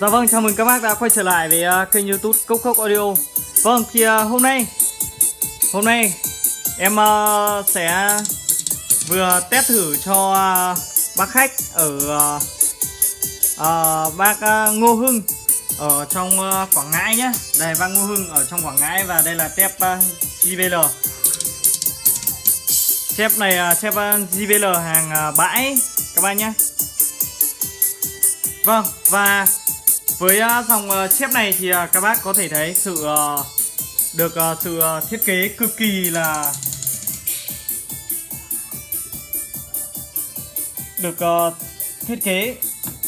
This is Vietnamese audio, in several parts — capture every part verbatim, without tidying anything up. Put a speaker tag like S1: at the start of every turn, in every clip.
S1: Dạ vâng, chào mừng các bác đã quay trở lại với uh, kênh YouTube Cốc Cốc Audio. Vâng, thì uh, hôm nay Hôm nay em uh, sẽ vừa test thử cho uh, bác khách ở uh, uh, bác uh, Ngô Hưng ở trong uh, Quảng Ngãi nhé. Đây, bác Ngô Hưng ở trong Quảng Ngãi và đây là tép uh, giê vê lờ. Chép này uh, chép uh, giê vê lờ hàng uh, bãi các bác nhé. Vâng, và với uh, dòng uh, chép này thì uh, các bác có thể thấy sự uh, được uh, sự uh, thiết kế cực kỳ là được uh, thiết kế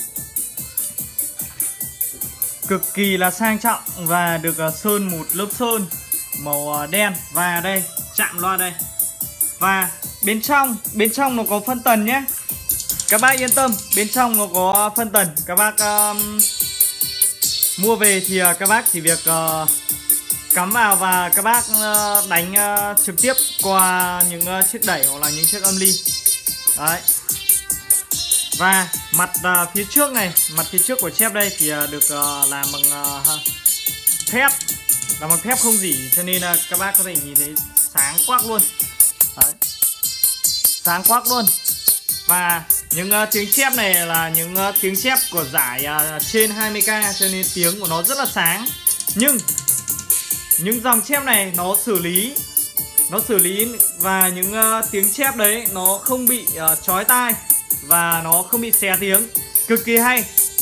S1: cực kỳ là sang trọng và được uh, sơn một lớp sơn màu uh, đen. Và đây, chạm loa đây. Và bên trong bên trong nó có phân tần nhé. Các bác yên tâm, bên trong nó có phân tần. Các bác uh, mua về thì uh, các bác chỉ việc uh, cắm vào và các bác uh, đánh uh, trực tiếp qua những uh, chiếc đẩy hoặc là những chiếc âm ly. Đấy. Và mặt uh, phía trước này, mặt phía trước của chép đây thì uh, được uh, làm bằng uh, thép, làm bằng thép không rỉ, cho nên uh, các bác có thể nhìn thấy sáng quắc luôn. Đấy. Sáng quắc luôn. Và những uh, tiếng chép này là những uh, tiếng chép của giải uh, trên hai mươi k, cho nên tiếng của nó rất là sáng. Nhưng những dòng chép này nó xử lý Nó xử lý và những uh, tiếng chép đấy nó không bị uh, chói tai và nó không bị xé tiếng. Cực kỳ hay.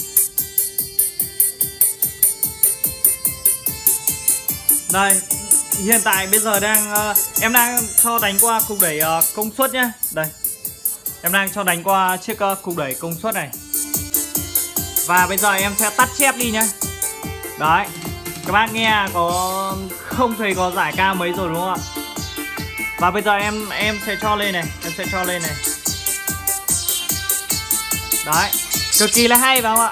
S1: Đây, hiện tại bây giờ đang uh, em đang cho đánh qua cục đẩy uh, công suất nhé. Đây, em đang cho đánh qua chiếc uh, cục đẩy công suất này. Và bây giờ em sẽ tắt chép đi nhé. Đấy, các bác nghe có không thấy có giải cao mấy rồi đúng không ạ? Và bây giờ em em sẽ cho lên này, em sẽ cho lên này. Đấy, cực kỳ là hay phải không ạ?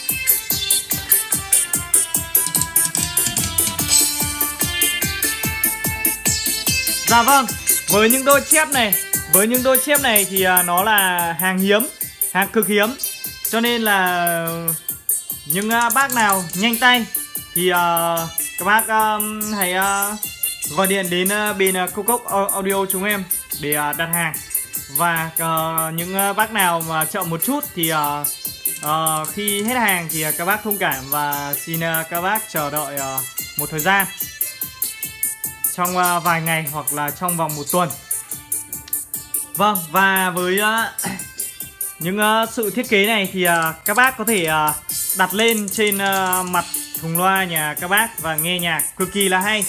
S1: Dạ vâng, với những đôi chép này, với những đôi chép này thì uh, nó là hàng hiếm, hàng cực hiếm. Cho nên là những uh, bác nào nhanh tay thì uh, các bác uh, hãy uh, gọi điện đến uh, bên uh, Cốc Cốc Audio chúng em để uh, đặt hàng. Và uh, những uh, bác nào mà chậm một chút thì uh, uh, khi hết hàng thì uh, các bác thông cảm và xin uh, các bác chờ đợi uh, một thời gian trong uh, vài ngày hoặc là trong vòng một tuần. Vâng, và với uh, những uh, sự thiết kế này thì uh, các bác có thể uh, đặt lên trên uh, mặt thùng loa nhà các bác và nghe nhạc cực kỳ là hay.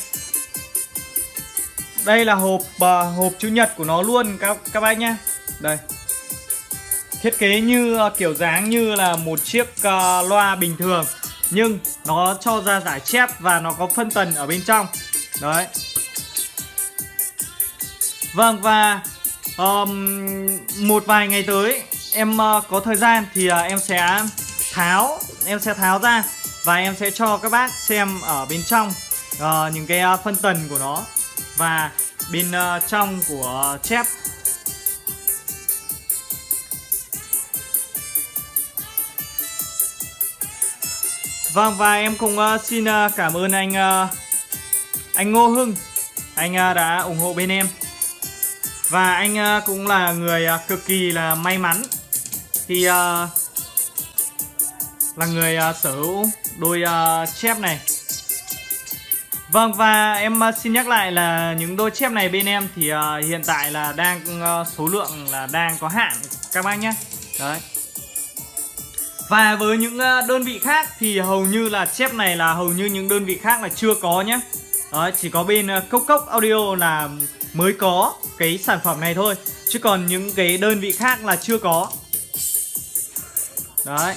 S1: Đây là hộp uh, hộp chữ nhật của nó luôn các các bác nhé. Đây, thiết kế như uh, kiểu dáng như là một chiếc uh, loa bình thường, nhưng nó cho ra giải chép và nó có phân tần ở bên trong. Đấy. Vâng, và um, một vài ngày tới em uh, có thời gian thì uh, em sẽ tháo em sẽ tháo ra và em sẽ cho các bác xem ở bên trong uh, những cái uh, phân tần của nó và bên uh, trong của chép. Vâng, và em cũng uh, xin uh, cảm ơn anh uh, anh Ngô Hưng, anh uh, đã ủng hộ bên em. Và anh uh, cũng là người uh, cực kỳ là may mắn thì uh, là người uh, sở hữu đôi uh, chép này. Vâng, và em uh, xin nhắc lại là những đôi chép này bên em thì uh, hiện tại là đang uh, số lượng là đang có hạn các bác nhé. Đấy. Và với những uh, đơn vị khác thì hầu như là chép này là hầu như những đơn vị khác là chưa có nhé. Đấy, chỉ có bên uh, Cốc Cốc Audio là mới có cái sản phẩm này thôi, chứ còn những cái đơn vị khác là chưa có. Đấy.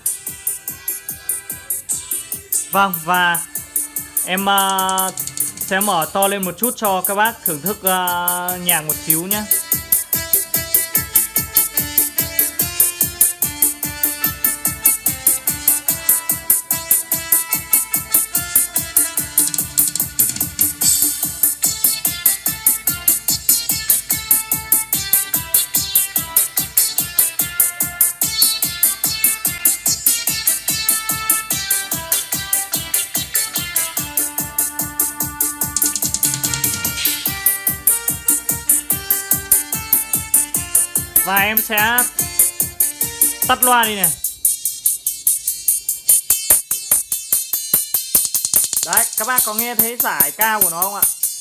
S1: Vâng, và em uh, sẽ mở to lên một chút cho các bác thưởng thức uh, nhạc một xíu nhé. Và em sẽ tắt loa đi này. Đấy, các bác có nghe thấy giải cao của nó không ạ?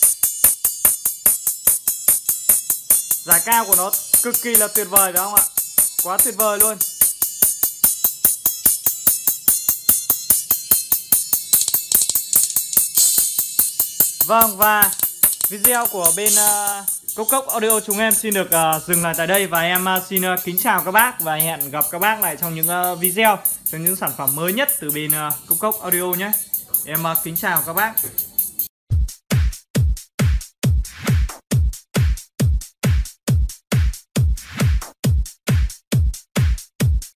S1: Giải cao của nó cực kỳ là tuyệt vời phải không ạ? Quá tuyệt vời luôn. Vâng, và video của bên uh, Cốc Cốc Audio chúng em xin được uh, dừng lại tại đây. Và em uh, xin uh, kính chào các bác và hẹn gặp các bác lại trong những uh, video, trong những sản phẩm mới nhất từ bên uh, Cốc Cốc Audio nhé. Em uh, kính chào các bác.